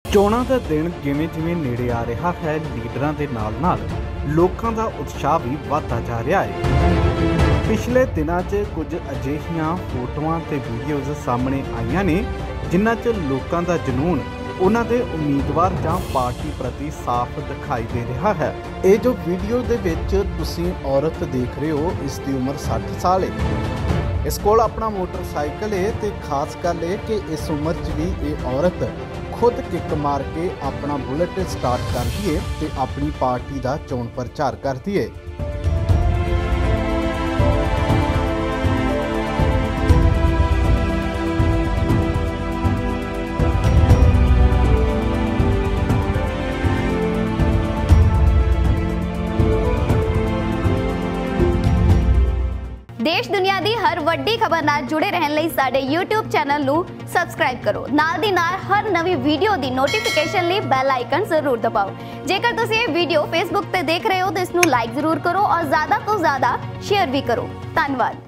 ਚੋਣਾਂ ਦਾ ਦਿਨ ਜਿਵੇਂ-ਜਿਵੇਂ ਨੇੜੇ ਆ ਰਿਹਾ ਹੈ, ਲੀਡਰਾਂ ਦੇ ਨਾਲ-ਨਾਲ ਲੋਕਾਂ ਦਾ ਉਤਸ਼ਾਹ ਵੀ ਵਧਦਾ ਜਾ ਰਿਹਾ ਹੈ। ਪਿਛਲੇ ਦਿਨਾਂ 'ਚ ਕੁਝ ਅਜਿਹੀਆਂ ਫੋਟੋਆਂ ਤੇ ਵੀਡੀਓਜ਼ ਸਾਹਮਣੇ ਆਈਆਂ ਨੇ ਜਿਨ੍ਹਾਂ 'ਚ ਲੋਕਾਂ ਦਾ ਜਨੂੰਨ ਉਹਨਾਂ ਦੇ ਉਮੀਦਵਾਰ ਜਾਂ ਪਾਰਟੀ ਪ੍ਰਤੀ ਸਾਫ਼ ਦਿਖਾਈ ਦੇ ਰਿਹਾ ਹੈ। ਇਹ ਜੋ ਵੀਡੀਓ ਦੇ ਵਿੱਚ ਤੁਸੀਂ ਔਰਤ ਦੇਖ ਰਹੇ ਹੋ, ਇਸ ਦੀ ਉਮਰ 60 ਸਾਲ ਹੈ। ਇਸ ਕੋਲ ਆਪਣਾ ਮੋਟਰਸਾਈਕਲ ਹੈ ਤੇ ਖਾਸ ਗੱਲ ਇਹ ਕਿ ਇਸ ਉਮਰ 'ਚ ਵੀ ਇਹ ਔਰਤ खुद किक मार के अपना बुलेट स्टार्ट करती है ते अपनी पार्टी का चोण प्रचार करती है। देश दुनिया की हर वड्डी खबर नाल जुड़े रहने लई साडे YouTube चैनल नू सबसक्राइब करो। नाल दी नाल हर नवी वीडियो दी नोटिफिकेशन लई बेल आइकन जरूर दबाओ। जेकर तुसीं ये वीडियो फेसबुक ते देख रहे हो तो इसनू लाइक जरूर करो और ज़्यादा तो ज़्यादा शेयर भी करो। धन्यवाद।